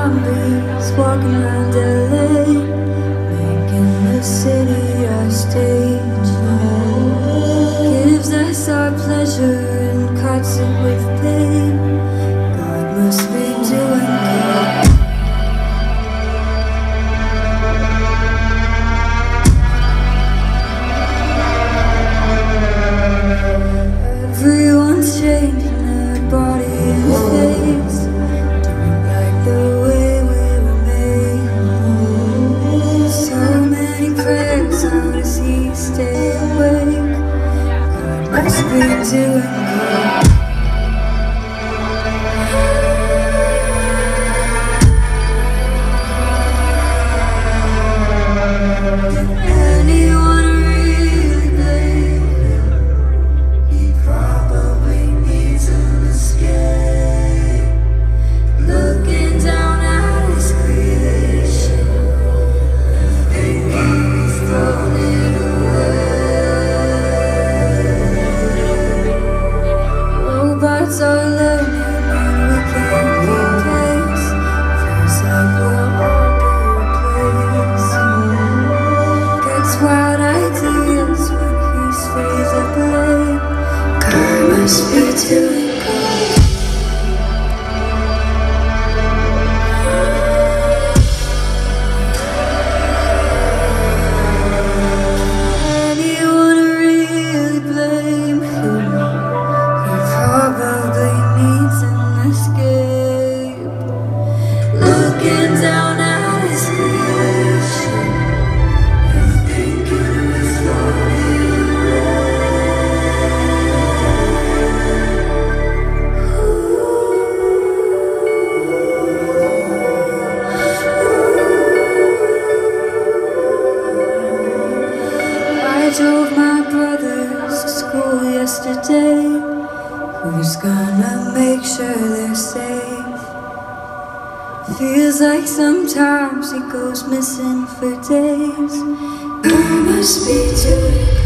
zombies walking around LA, making the city our stage. Gives us our pleasure and cuts it with pain. God must be doing good. Everyone's changing their body and face, doing like the way we were made. So many prayers, how does he stay awake? God must be doing good. Anyone really blame him? He probably needs an escape. Looking down at his creation, thinking he's thrown it away. Robots are learning and we can't keep pace. Feels like we'll all be replaced. Gets wild ideas when he stays up late. God must be doing good. Anyone really blame him? He probably needs an escape. Looking down at his creation and thinking he's thrown it I drove my brothers to school yesterday. Who's gonna make sure they're safe? Feels like sometimes he goes missing for days. God must be doing